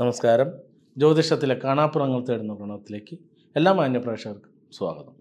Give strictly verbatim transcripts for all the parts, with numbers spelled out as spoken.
നമസ്കാരം. ജ്യോതിഷത്തിലെ കാണാപ്പുറങ്ങൾ തേടുന്ന പ്രണവത്തിലേക്ക് എല്ലാ മാന്യപ്രേക്ഷകർക്കും സ്വാഗതം.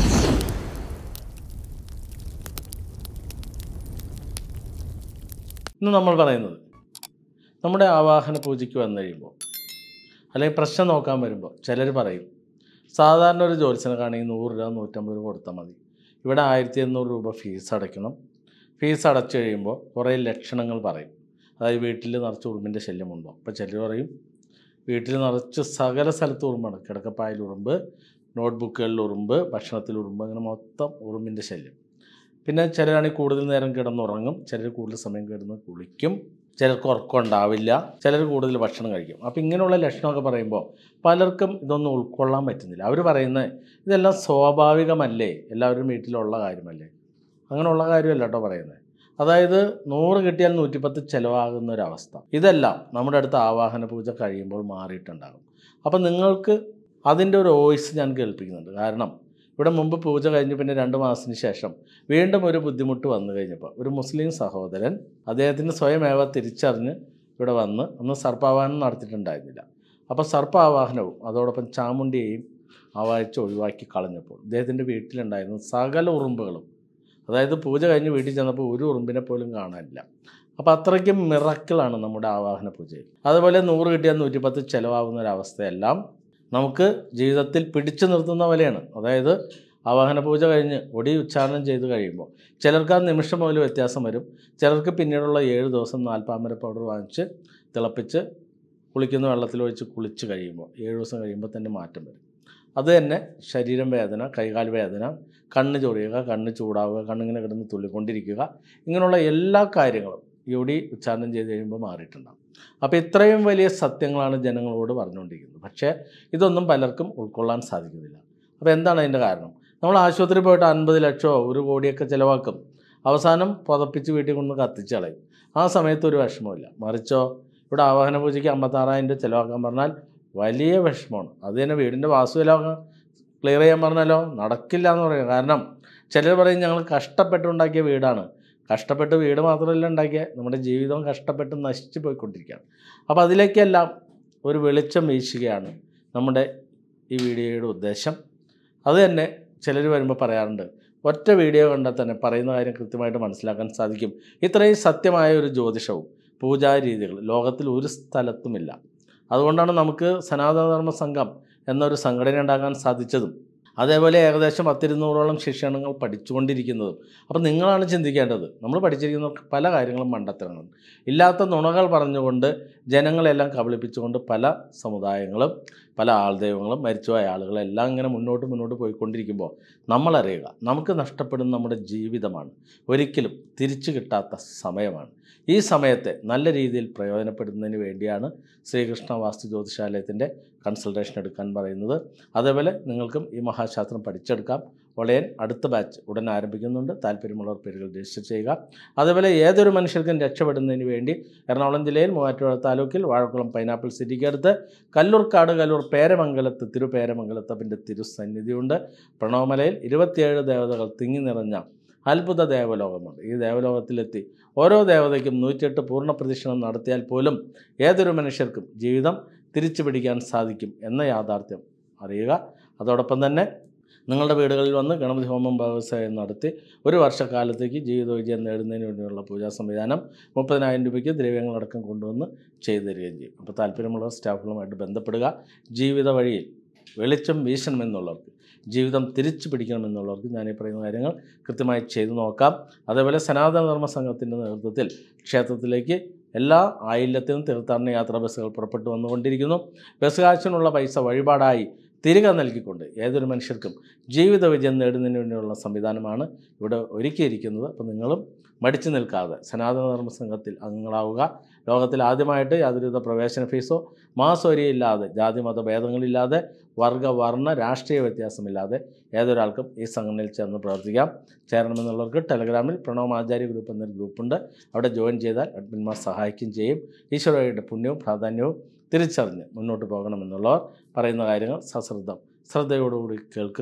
ഇന്ന് നമ്മൾ പറയുന്നത് നമ്മുടെ ആവാഹന പൂജയ്ക്ക് വന്നു കഴിയുമ്പോൾ അല്ലെങ്കിൽ പ്രശ്നം നോക്കാൻ വരുമ്പോൾ ചിലർ പറയും സാധാരണ ഒരു ജ്യോത്സ്യനെ കാണി നൂറ് രൂപ നൂറ്റമ്പത് രൂപ കൊടുത്താൽ മതി, ഇവിടെ ആയിരത്തി എണ്ണൂറ് രൂപ ഫീസ് അടയ്ക്കണം. ഫീസ് അടച്ചു കഴിയുമ്പോൾ കുറേ ലക്ഷണങ്ങൾ പറയും. അതായത് വീട്ടിൽ നിറച്ച് ഉറുമ്പിൻ്റെ ശല്യമുണ്ടോ? അപ്പോൾ ചിലർ പറയും വീട്ടിൽ നിറച്ച് സകല സ്ഥലത്ത് ഉറുമ്പാണ്, കിടക്കപ്പായിൽ ഉറുമ്പ്, നോട്ട്ബുക്കുകളിൽ ഉറുമ്പ്, ഭക്ഷണത്തിൽ ഉറുമ്പ്, അങ്ങനെ മൊത്തം ഉറുമ്പിൻ്റെ ശല്യം. പിന്നെ ചിലരാണെങ്കിൽ കൂടുതൽ നേരം കിടന്നുറങ്ങും, ചിലർ കൂടുതൽ സമയം കിടന്ന് കുളിക്കും, ചിലർക്ക് ഉറക്കം ഉണ്ടാവില്ല, ചിലർ കൂടുതൽ ഭക്ഷണം കഴിക്കും. അപ്പോൾ ഇങ്ങനെയുള്ള ലക്ഷണമൊക്കെ പറയുമ്പോൾ പലർക്കും ഇതൊന്നും ഉൾക്കൊള്ളാൻ പറ്റുന്നില്ല. അവർ പറയുന്നത് ഇതെല്ലാം സ്വാഭാവികമല്ലേ, എല്ലാവരും വീട്ടിലുള്ള കാര്യമല്ലേ. അങ്ങനെയുള്ള കാര്യമല്ല കേട്ടോ പറയുന്നത്. അതായത് നൂറ് കിട്ടിയാൽ നൂറ്റിപ്പത്ത് ചിലവാകുന്ന ഒരവസ്ഥ. ഇതെല്ലാം നമ്മുടെ അടുത്ത് ആവാഹന പൂജ കഴിയുമ്പോൾ മാറിയിട്ടുണ്ടാകും. അപ്പം നിങ്ങൾക്ക് അതിൻ്റെ ഒരു വോയിസ് ഞാൻ കേൾപ്പിക്കുന്നുണ്ട്. കാരണം ഇവിടെ മുമ്പ് പൂജ കഴിഞ്ഞ് പിന്നെ രണ്ട് മാസത്തിന് ശേഷം വീണ്ടും ഒരു ബുദ്ധിമുട്ട് വന്നു കഴിഞ്ഞപ്പോൾ ഒരു മുസ്ലിം സഹോദരൻ അദ്ദേഹത്തിന് സ്വയമേവ തിരിച്ചറിഞ്ഞ് ഇവിടെ വന്ന് അന്ന് സർപ്പാവാഹനം നടത്തിയിട്ടുണ്ടായിരുന്നില്ല. അപ്പോൾ സർപ്പാവാഹനവും അതോടൊപ്പം ചാമുണ്ടിയെയും ആവാഹിച്ച് ഒഴിവാക്കി കളഞ്ഞപ്പോൾ അദ്ദേഹത്തിൻ്റെ വീട്ടിലുണ്ടായിരുന്ന സകല ഉറുമ്പുകളും, അതായത് പൂജ കഴിഞ്ഞ് വീട്ടിൽ ചെന്നപ്പോൾ ഒരു ഉറുമ്പിനെ പോലും കാണാനില്ല. അപ്പോൾ അത്രയ്ക്കും മിറക്കിളാണ് നമ്മുടെ ആവാഹന പൂജയിൽ. അതുപോലെ നൂറ് കിട്ടിയാൽ നൂറ്റിപ്പത്ത് ചിലവാകുന്ന ഒരവസ്ഥയെല്ലാം നമുക്ക് ജീവിതത്തിൽ പിടിച്ചു നിർത്തുന്ന പോലെയാണ്. അതായത് ആവാഹന പൂജ കഴിഞ്ഞ് ഒടി ഉച്ചാരണം ചെയ്ത് കഴിയുമ്പോൾ ചിലർക്ക് ആ നിമിഷം മുതൽ വ്യത്യാസം വരും. ചിലർക്ക് പിന്നീടുള്ള ഏഴ് ദിവസം നാൽപ്പാമര പൗഡർ വാങ്ങിച്ച് തിളപ്പിച്ച് കുളിക്കുന്ന വെള്ളത്തിലൊഴിച്ച് കുളിച്ച് കഴിയുമ്പോൾ ഏഴ് ദിവസം കഴിയുമ്പോൾ തന്നെ മാറ്റം വരും. അത് തന്നെ ശരീരം വേദന, കൈകാൽ വേദന, കണ്ണ് ചൊറിയുക, കണ്ണ് ചൂടാവുക, കണ്ണിങ്ങനെ കിടന്ന് തുള്ളിക്കൊണ്ടിരിക്കുക, ഇങ്ങനെയുള്ള എല്ലാ കാര്യങ്ങളും ഈ ഒടി ഉച്ചാരണം ചെയ്ത് കഴിയുമ്പോൾ മാറിയിട്ടുണ്ടാകും. അപ്പോൾ ഇത്രയും വലിയ സത്യങ്ങളാണ് ജനങ്ങളോട് പറഞ്ഞുകൊണ്ടിരിക്കുന്നത്. പക്ഷേ ഇതൊന്നും പലർക്കും ഉൾക്കൊള്ളാൻ സാധിക്കുന്നില്ല. അപ്പോൾ എന്താണ് അതിൻ്റെ കാരണം? നമ്മൾ ആശുപത്രിയിൽ പോയിട്ട് അൻപത് ലക്ഷമോ ഒരു കോടിയൊക്കെ ചിലവാക്കും, അവസാനം പുതപ്പിച്ച് വീട്ടിൽ കൊണ്ട് കത്തിച്ച് കളയും. ആ സമയത്ത് ഒരു വിഷമമില്ല. മറിച്ചോ ഇവിടെ ആവാഹന പൂജയ്ക്ക് അമ്പത്താറായിരം രൂപ ചിലവാക്കാൻ പറഞ്ഞാൽ വലിയ വിഷമമാണ്. അത് തന്നെ വീടിൻ്റെ വാസ്തുവിലൊക്കെ ക്ലിയർ ചെയ്യാൻ പറഞ്ഞാലോ നടക്കില്ല എന്ന് പറയും. കാരണം ചിലർ പറയും ഞങ്ങൾ കഷ്ടപ്പെട്ടുണ്ടാക്കിയ വീടാണ്. കഷ്ടപ്പെട്ട് വീട് മാത്രമല്ല ഉണ്ടാക്കിയ, നമ്മുടെ ജീവിതം കഷ്ടപ്പെട്ട് നശിച്ചു പോയിക്കൊണ്ടിരിക്കുകയാണ്. അപ്പോൾ അതിലേക്കെല്ലാം ഒരു വെളിച്ചം വീശുകയാണ് നമ്മുടെ ഈ വീഡിയോയുടെ ഉദ്ദേശം. അത് തന്നെ ചിലർ വരുമ്പോൾ പറയാറുണ്ട് ഒറ്റ വീഡിയോ കണ്ടാൽ തന്നെ പറയുന്ന കാര്യം കൃത്യമായിട്ട് മനസ്സിലാക്കാൻ സാധിക്കും. ഇത്രയും സത്യമായ ഒരു ജ്യോതിഷവും പൂജാരീതികൾ ലോകത്തിൽ ഒരു സ്ഥലത്തുമില്ല. അതുകൊണ്ടാണ് നമുക്ക് സനാതനധർമ്മ സംഘം എന്നൊരു സംഘടന ഉണ്ടാകാൻ സാധിച്ചതും അതേപോലെ ഏകദേശം പത്തിരുന്നൂറോളം ശിക്ഷണങ്ങൾ പഠിച്ചുകൊണ്ടിരിക്കുന്നതും. അപ്പം നിങ്ങളാണ് ചിന്തിക്കേണ്ടത്, നമ്മൾ പഠിച്ചിരിക്കുന്ന പല കാര്യങ്ങളും മണ്ടത്തരങ്ങളും, ഇല്ലാത്ത നുണകൾ പറഞ്ഞുകൊണ്ട് ജനങ്ങളെല്ലാം കബളിപ്പിച്ചുകൊണ്ട് പല സമുദായങ്ങളും പല ആൾദൈവങ്ങളും മരിച്ചുപോയ ആളുകളെല്ലാം ഇങ്ങനെ മുന്നോട്ട് മുന്നോട്ട് പോയിക്കൊണ്ടിരിക്കുമ്പോൾ നമ്മളറിയുക നമുക്ക് നഷ്ടപ്പെടുന്ന നമ്മുടെ ജീവിതമാണ്, ഒരിക്കലും തിരിച്ചു കിട്ടാത്ത സമയമാണ്. ഈ സമയത്തെ നല്ല രീതിയിൽ പ്രയോജനപ്പെടുന്നതിന് വേണ്ടിയാണ് ശ്രീകൃഷ്ണ വാസ്തു ജ്യോതിഷാലയത്തിൻ്റെ കൺസൾട്ടേഷൻ എടുക്കാൻ പറയുന്നത്. അതേപോലെ നിങ്ങൾക്കും ഈ മഹാശാസ്ത്രം പഠിച്ചെടുക്കാം. ഒളയൻ അടുത്ത ബാച്ച് ഉടൻ ആരംഭിക്കുന്നുണ്ട്. താല്പര്യമുള്ളവർ പേരുകൾ രജിസ്റ്റർ ചെയ്യുക. അതേപോലെ ഏതൊരു മനുഷ്യർക്കും രക്ഷപ്പെടുന്നതിന് വേണ്ടി എറണാകുളം ജില്ലയിൽ മൂവാറ്റുപുഴ താലൂക്കിൽ വാഴക്കുളം പൈനാപ്പിൾ സിറ്റിക്ക് അടുത്ത് കല്ലൂർക്കാട് കല്ലൂർ പേരമംഗലത്ത് തിരുപേരമംഗലത്തപ്പൻ്റെ തിരുസന്നിധിയുണ്ട്. പ്രണവമലയിൽ ഇരുപത്തിയേഴ് ദേവതകൾ തിങ്ങി നിറഞ്ഞ അത്ഭുത ദേവലോകമുണ്ട്. ഈ ദേവലോകത്തിലെത്തി ഓരോ ദേവതയ്ക്കും നൂറ്റിയെട്ട് പൂർണ്ണ പ്രദക്ഷിണം നടത്തിയാൽ പോലും ഏതൊരു മനുഷ്യർക്കും ജീവിതം തിരിച്ചു പിടിക്കാൻ സാധിക്കും എന്ന യാഥാർത്ഥ്യം അറിയുക. അതോടൊപ്പം തന്നെ നിങ്ങളുടെ വീടുകളിൽ വന്ന് ഗണപതി ഹോമം വ്യവസായം നടത്തി ഒരു വർഷക്കാലത്തേക്ക് ജീവിത വിജയം നേടുന്നതിന് വേണ്ടിയുള്ള പൂജാ സംവിധാനം മുപ്പതിനായിരം രൂപയ്ക്ക് ദ്രവ്യങ്ങളടക്കം കൊണ്ടുവന്ന് ചെയ്തു തരികയും ചെയ്യും. അപ്പോൾ താല്പര്യമുള്ള സ്റ്റാഫുകളുമായിട്ട് ബന്ധപ്പെടുക. ജീവിത വഴിയിൽ വെളിച്ചം വീശണമെന്നുള്ളവർക്ക്, ജീവിതം തിരിച്ചു പിടിക്കണമെന്നുള്ളവർക്ക് ഞാൻ ഈ പറയുന്ന കാര്യങ്ങൾ കൃത്യമായി ചെയ്തു നോക്കാം. അതേപോലെ സനാതനധർമ്മ സംഘത്തിൻ്റെ നേതൃത്വത്തിൽ ക്ഷേത്രത്തിലേക്ക് എല്ലാ ആയില്യത്തിനും തീർത്ഥാടന യാത്രാ ബസ്സുകൾ പുറപ്പെട്ടു വന്നുകൊണ്ടിരിക്കുന്നു. ബസ് കാശിനുള്ള പൈസ വഴിപാടായി തിരികെ നൽകിക്കൊണ്ട് ഏതൊരു മനുഷ്യർക്കും ജീവിത വിജയം നേടുന്നതിന് വേണ്ടിയുള്ള സംവിധാനമാണ് ഇവിടെ ഒരുക്കിയിരിക്കുന്നത്. അപ്പോൾ നിങ്ങളും മടിച്ചു നിൽക്കാതെ സനാതനധർമ്മ സംഘത്തിൽ അംഗങ്ങളാവുക. ലോകത്തിൽ ആദ്യമായിട്ട് യാതൊരുവിധ പ്രവേശന ഫീസോ മാസോരിയില്ലാതെ, ജാതിമത ഭേദങ്ങളില്ലാതെ, വർഗ വർണ്ണ രാഷ്ട്രീയ വ്യത്യാസമില്ലാതെ ഏതൊരാൾക്കും ഈ സംഘടനയിൽ ചേർന്ന് പ്രവർത്തിക്കാം. ചേരണമെന്നുള്ളവർക്ക് ടെലഗ്രാമിൽ പ്രണവ് ആചാര്യ ഗ്രൂപ്പ് എന്നൊരു ഗ്രൂപ്പുണ്ട്. അവിടെ ജോയിൻ ചെയ്താൽ അഡ്മിന്മാർ സഹായിക്കുകയും ചെയ്യും. ഈശ്വരയുടെ പുണ്യവും പ്രാധാന്യവും തിരിച്ചറിഞ്ഞ് മുന്നോട്ട് പോകണമെന്നുള്ളവർ പറയുന്ന കാര്യങ്ങൾ സശ്രദ്ധം ശ്രദ്ധയോടുകൂടി കേൾക്കുക.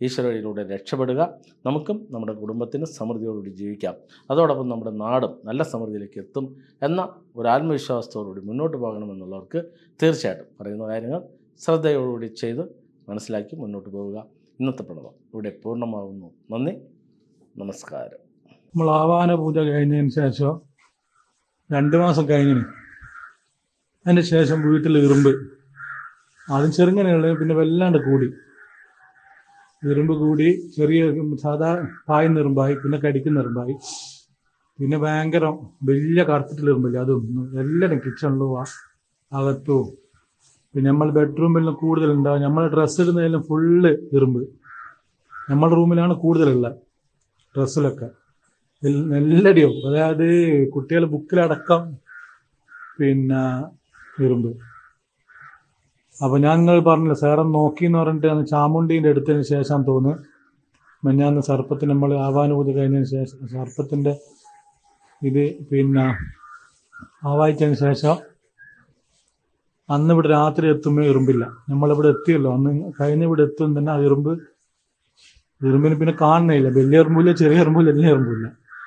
ഈശ്വരയിലൂടെ രക്ഷപ്പെടുക. നമുക്കും നമ്മുടെ കുടുംബത്തിന് സമൃദ്ധിയോടുകൂടി ജീവിക്കാം. അതോടൊപ്പം നമ്മുടെ നാടും നല്ല സമൃദ്ധിയിലേക്ക് എത്തും എന്ന ഒരു ആത്മവിശ്വാസത്തോടുകൂടി മുന്നോട്ട് പോകണമെന്നുള്ളവർക്ക് തീർച്ചയായിട്ടും പറയുന്ന കാര്യങ്ങൾ ശ്രദ്ധയോടുകൂടി ചെയ്ത് മനസ്സിലാക്കി മുന്നോട്ട് പോവുക. ഇന്നത്തെ പ്രണവം ഇവിടെ പൂർണ്ണമാകുന്നു. നന്ദി, നമസ്കാരം. നമ്മൾ ആവാഹന പൂജ കഴിഞ്ഞതിന് ശേഷം രണ്ട് മാസം കഴിഞ്ഞിന് അതിന് ശേഷം വീട്ടിൽ ഇറുമ്പ് ആദ്യം ചെറുങ്ങനെയുള്ളത്, പിന്നെ വല്ലാണ്ട് കൂടി ഇറുമ്പ് കൂടി ചെറിയ സാധാ പായുന്ന ഇറുമ്പായി, പിന്നെ കടിക്കുന്ന ഇറുമ്പായി, പിന്നെ ഭയങ്കര വലിയ കറുത്തിട്ടുള്ള ഇറുമ്പില്ല അതും എല്ലാവരും കിച്ചണിലും അകത്തും. പിന്നെ നമ്മൾ ബെഡ്റൂമിലെല്ലാം കൂടുതലുണ്ടാവും. നമ്മൾ ഡ്രസ്സ് ഇടുന്നതിലും ഫുള്ള് ഇറുമ്പ്. നമ്മുടെ റൂമിലാണ് കൂടുതലുള്ള ഡ്രസ്സിലൊക്കെ എല്ലാടിയും. അതായത് കുട്ടികൾ ബുക്കിലടക്കം പിന്നെ ഇറുമ്പ്. അപ്പോൾ ഞാൻ നിങ്ങൾ പറഞ്ഞില്ല സാറൻ നോക്കി എന്ന് പറഞ്ഞിട്ട് അന്ന് ചാമുണ്ടീൻ്റെ എടുത്തതിന് ശേഷം തോന്നുന്നു മെഞ്ഞാന്ന് സർപ്പത്തിന് നമ്മൾ ആവാനുഭൂതി കഴിഞ്ഞതിന് ശേഷം സർപ്പത്തിൻ്റെ ഇത് പിന്നെ ആവാഹിച്ചതിന് ശേഷം അന്ന് ഇവിടെ രാത്രി എത്തുമ്പോൾ ഇറുമ്പില്ല. നമ്മളിവിടെ എത്തിയല്ലോ, അന്ന് കഴിഞ്ഞ ഇവിടെ എത്തും തന്നെ ആ ഇറുമ്പ് ഇറുമ്പിന് പിന്നെ കാണുന്നില്ല. വലിയ ഇറുമ്പില്ല, ചെറിയ ഇറുമ്പില്ല, വലിയ ഇറുമ്പില്ല,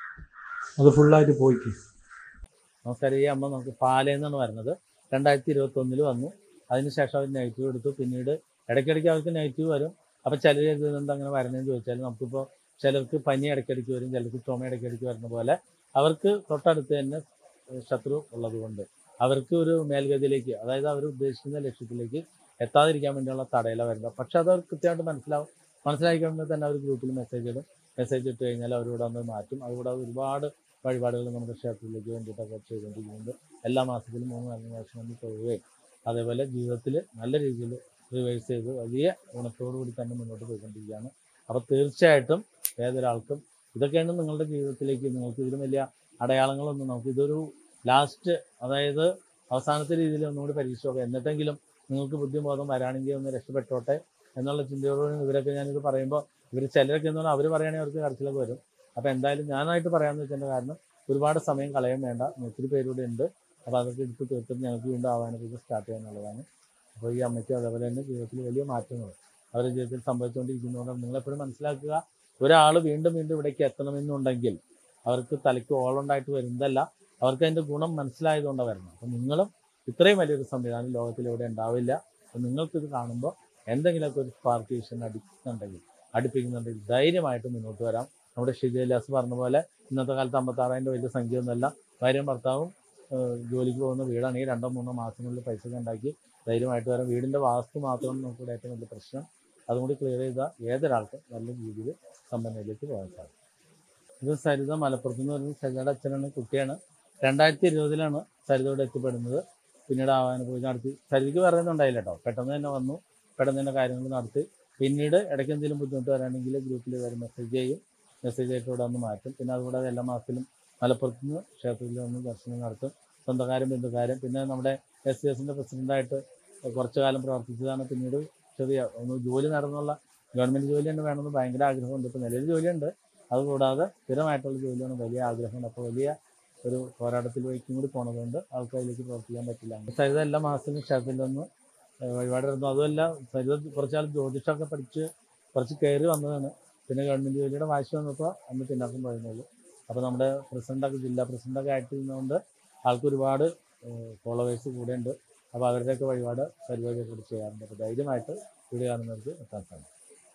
അത് ഫുള്ളായിട്ട് പോയിക്ക്. നമസ്കാരം. ഈ അമ്മ നമുക്ക് പാലേന്നാണ് വരുന്നത്. രണ്ടായിരത്തി ഇരുപത്തി ഒന്നിൽ വന്നു. അതിനുശേഷം അവർ നെഗറ്റീവ് എടുത്തു. പിന്നീട് ഇടയ്ക്കിടയ്ക്ക് അവർക്ക് നെഗറ്റീവ് വരും. അപ്പോൾ ചിലർ എന്തുകൊണ്ട് അങ്ങനെ വരണതെന്ന് ചോദിച്ചാൽ, നമുക്കിപ്പോൾ ചിലർക്ക് പനി ഇടയ്ക്കിടയ്ക്ക് വരും, ചിലർക്ക് ചുമ ഇടയ്ക്കിടയ്ക്ക് വരുന്ന പോലെ അവർക്ക് തൊട്ടടുത്ത് തന്നെ ശത്രു ഉള്ളത് കൊണ്ട് അവർക്ക് ഒരു മേൽഗതിയിലേക്ക്, അതായത് അവർ ഉദ്ദേശിക്കുന്ന ലക്ഷ്യത്തിലേക്ക് എത്താതിരിക്കാൻ വേണ്ടിയുള്ള തടയില വരുന്നത്. പക്ഷെ അത് അവർക്ക് കൃത്യമായിട്ട് മനസ്സിലാവും. മനസ്സിലാക്കിക്കൊണ്ട് തന്നെ അവർ ഗ്രൂപ്പിൽ മെസ്സേജ് ഇടും. മെസ്സേജ് ഇട്ട് കഴിഞ്ഞാൽ അവരോട് അന്ന് മാറ്റും. അതുകൂടാതെ ഒരുപാട് വഴിപാടുകൾ നമ്മുടെ ക്ഷേത്രത്തിലേക്ക് വേണ്ടിയിട്ടൊക്കെ ചെയ്തുകൊണ്ടിരിക്കുന്നുണ്ട്. എല്ലാ മാസത്തിലും മൂന്ന് നാല് പ്രാവശ്യം വേണ്ടി തൊഴുകയും അതേപോലെ ജീവിതത്തിൽ നല്ല രീതിയിൽ റിവൈസ് ചെയ്ത് വലിയ ഗുണത്തോടുകൂടി തന്നെ മുന്നോട്ട് പോയിക്കൊണ്ടിരിക്കുകയാണ്. അപ്പോൾ തീർച്ചയായിട്ടും ഏതൊരാൾക്കും ഇതൊക്കെയാണ് നിങ്ങളുടെ ജീവിതത്തിലേക്ക്, നിങ്ങൾക്ക് ഇതിലും വലിയ അടയാളങ്ങളൊന്നും, നമുക്ക് ഇതൊരു ലാസ്റ്റ്, അതായത് അവസാനത്തെ രീതിയിൽ ഒന്നുകൂടി പരീക്ഷ നോക്കാം. എന്നിട്ടെങ്കിലും നിങ്ങൾക്ക് ബുദ്ധിബോധം വരാണെങ്കിൽ ഒന്ന് രക്ഷപ്പെട്ടോട്ടെ എന്നുള്ള ചിന്തയോടുകൂടി ഇവരൊക്കെ ഞാനിത് പറയുമ്പോൾ, ഇവർ ചിലരൊക്കെ എന്ന് പറഞ്ഞാൽ അവർ പറയുകയാണെങ്കിൽ അവർക്ക് കരച്ചിലൊക്കെ വരും. അപ്പോൾ എന്തായാലും ഞാനായിട്ട് പറയാമെന്ന് വെച്ചതിൻ്റെ കാരണം ഒരുപാട് സമയം കളയാൻ വേണ്ട, ഒത്തിരി പേരൂടെ ഉണ്ട്. അപ്പോൾ അതൊക്കെ എടുത്ത് തീർത്തിട്ട് ഞങ്ങൾക്ക് വീണ്ടും ആവാനൊക്കെ സ്റ്റാർട്ട് ചെയ്യാനുള്ളതാണ്. അപ്പോൾ ഈ അമ്മയ്ക്ക് അതേപോലെ തന്നെ ജീവിതത്തിൽ വലിയ മാറ്റങ്ങൾ അവരുടെ ജീവിതത്തിൽ സംഭവിച്ചുകൊണ്ടിരിക്കുന്നതുകൊണ്ട് നിങ്ങളെപ്പോഴും മനസ്സിലാക്കുക, ഒരാൾ വീണ്ടും വീണ്ടും ഇവിടേക്ക് എത്തണമെന്നുണ്ടെങ്കിൽ അവർക്ക് തലയ്ക്ക് ഓളുണ്ടായിട്ട് വരുന്നതല്ല, അവർക്ക് അതിൻ്റെ ഗുണം മനസ്സിലായതുകൊണ്ടാണ് വരുന്നത്. അപ്പം നിങ്ങളും ഇത്രയും വലിയൊരു സംവിധാനം ലോകത്തിലിവിടെ ഉണ്ടാവില്ല. അപ്പം നിങ്ങൾക്കിത് കാണുമ്പോൾ എന്തെങ്കിലുമൊക്കെ ഒരു സ്പാർക്കേഷൻ അടിക്കുന്നുണ്ടെങ്കിൽ അടുപ്പിക്കുന്നുണ്ടെങ്കിൽ ധൈര്യമായിട്ട് മുന്നോട്ട് വരാം. നമ്മുടെ ഷിജയിലാസ് പറഞ്ഞ പോലെ ഇന്നത്തെ കാലത്ത് അമ്പത്താറായിരം വലിയ സംഖ്യ ഒന്നുമല്ല. ഭാര്യയും ഭർത്താവും ജോലിക്ക് പോകുന്ന വീടാണെങ്കിൽ രണ്ടോ മൂന്നോ മാസങ്ങളിൽ പൈസ ഉണ്ടാക്കി ധൈര്യമായിട്ട് വരാം. വീടിൻ്റെ വാസ്തു മാത്രമാണ് നമുക്കിവിടെ ഏറ്റവും വലിയ പ്രശ്നം. അതുകൊണ്ട് ക്ലിയർ ചെയ്താൽ ഏതൊരാൾക്കും നല്ല രീതിയിൽ സമ്പന്നയിലേക്ക് പോകാൻ സാധിക്കും. ഇത് സരിത മലപ്പുറത്ത് നിന്ന് പറയുന്നത് സരിതയുടെ അച്ഛനാണ്, കുട്ടിയാണ്. രണ്ടായിരത്തി ഇരുപതിലാണ് സരിതയോട് എത്തിപ്പെടുന്നത്. പിന്നീട് ആവാന പൂജ നടത്തി. സരിതയ്ക്ക് പറയുന്നുണ്ടായില്ല കേട്ടോ, പെട്ടെന്ന് തന്നെ വന്നു, പെട്ടെന്ന് തന്നെ കാര്യങ്ങൾ നടത്തി. പിന്നീട് ഇടയ്ക്ക് എന്തെങ്കിലും ബുദ്ധിമുട്ട് വരാണെങ്കിൽ ഗ്രൂപ്പിൽ വരും, മെസ്സേജ് ചെയ്യും, മെസ്സേജ് ആയിട്ട് ഇവിടെ വന്ന് മാറ്റും. പിന്നെ അതുകൂടാതെ എല്ലാ മാസത്തിലും മലപ്പുറത്ത് നിന്ന് ക്ഷേത്രത്തിൽ വന്ന് ദർശനം നടത്തും. സ്വന്തക്കാരും ബന്ധുക്കാരും. പിന്നെ നമ്മുടെ എസ് സി എസിൻ്റെ പ്രസിഡൻ്റായിട്ട് കുറച്ചു കാലം പ്രവർത്തിച്ചതാണ്. പിന്നീട് ചെറിയ ഒന്ന് ജോലി നടന്നുള്ള ഗവൺമെൻറ് ജോലി തന്നെ വേണമെന്ന് ഭയങ്കര ആഗ്രഹമുണ്ട്. ഇപ്പോൾ നിലവിൽ ജോലിയുണ്ട്, അതുകൂടാതെ സ്ഥിരമായിട്ടുള്ള ജോലിയാണ് വലിയ ആഗ്രഹമുണ്ട്. അപ്പോൾ വലിയ ഒരു പോരാട്ടത്തിലേക്കും കൂടി പോണതുകൊണ്ട് ആൾക്ക് അതിലേക്ക് പ്രവർത്തിക്കാൻ പറ്റില്ല. സരിത എല്ലാ മാസത്തിലും ക്ഷേത്രത്തിൽ നിന്ന് വഴിപാട് നടന്നു. അതുമല്ല സരിത കുറച്ചാൾ ജ്യോതിഷമൊക്കെ പഠിച്ച് കുറച്ച് കയറി വന്നതാണ്. പിന്നെ ഗവൺമെൻറ് ജോലിയുടെ വാശി വന്നപ്പോൾ അന്ന് പിന്നാക്കം പറയുന്നുള്ളൂ. അപ്പോൾ നമ്മുടെ പ്രസിഡൻ്റൊക്കെ ജില്ലാ പ്രസിഡൻ്റൊക്കെ ആയിട്ടിരുന്നതുകൊണ്ട് ആൾക്ക് ഒരുപാട് ഫോളോവേഴ്സ് കൂടെ ഉണ്ട്. അപ്പോൾ അവരുടെയൊക്കെ വഴിപാട് പരിപാടിയൊക്കെ കൂടി ചെയ്യാറുണ്ട്. അപ്പോൾ ധൈര്യമായിട്ട് വീഡിയോ കാണുന്നവർക്ക് എത്താൻ സാധിക്കും.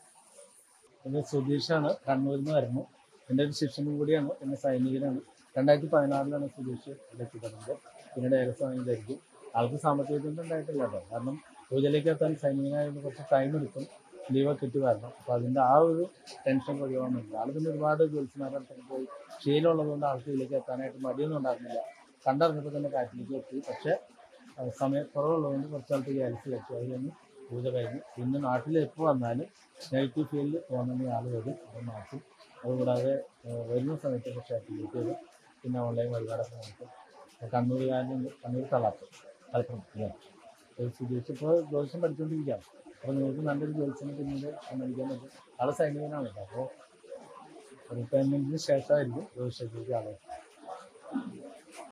പിന്നെ സുധീഷാണ്, കണ്ണൂരിൽ നിന്ന് വരുന്നു. എൻ്റെ ഒരു ശിഷ്യനും കൂടിയാണ്, പിന്നെ സൈനികനാണ്. രണ്ടായിരത്തി പതിനാറിലാണ് സുധീഷ് ഇവിടെ എത്തിപ്പെടുന്നത്. പിന്നീട് ഏകസ്വാമിയിലായിരിക്കും. ആൾക്ക് സാമ്പത്തികത്തിൻ്റെ ഉണ്ടായിട്ടില്ല കേട്ടോ, കാരണം പൂജയിലേക്ക് എത്താൻ സൈനികനായതുകൊണ്ട് കുറച്ച് ടൈം എടുക്കും, ലീവൊക്കെ കിട്ടി വരണം. അപ്പോൾ അതിൻ്റെ ആ ഒരു ടെൻഷൻ ഒഴിവാൻ വേണ്ടി ആൾ പിന്നെ ഒരുപാട് ജ്യോത്സ്യന്മാരുടെ പോയി ശീലമുള്ളതുകൊണ്ട് ആൾക്ക് ഇതിലേക്ക് എത്താനായിട്ട് മടിയൊന്നും ഉണ്ടായിരുന്നില്ല. കണ്ടറിഞ്ഞപ്പോൾ തന്നെ കാര്യത്തിലേക്ക് എത്തി. പക്ഷേ സമയക്കുറവുള്ളതുകൊണ്ട് കുറച്ചാൾക്ക് ക്യാൻസൽ വെച്ചു. അത് കഴിഞ്ഞ് പൂജ കഴിഞ്ഞ് പിന്നെ നാട്ടിൽ എപ്പോൾ വന്നാലും നെഗറ്റീവ് ഫീൽഡിൽ തോന്നുന്ന ആൾ വരും, അത് മാറ്റും. അതുകൂടാതെ വരുന്ന സമയത്തൊക്കെ ക്ഷേത്രത്തിലേക്ക് വരും. പിന്നെ ഓൺലൈൻ വഴിപാടൊക്കെ നടക്കും. കണ്ണൂരുകാരനുണ്ട്, കണ്ണൂർ തളാപ്പ് മലപ്പുറം സുധീഷ് ഇപ്പോൾ ജ്യോതിഷം പഠിച്ചുകൊണ്ടിരിക്കുകയാണ്. അപ്പോൾ നിങ്ങൾക്ക് നല്ലൊരു ജ്യോതിഷനെ പിന്നീട് സമ്മതിക്കാൻ പറ്റും. ആൾ സൈനികനാണ് കേട്ടോ. അപ്പോൾ റിട്ടയർമെൻറ്റിന് ശേഷമായിരിക്കും ജ്യോതിഷത്തിലേക്ക് ആളെ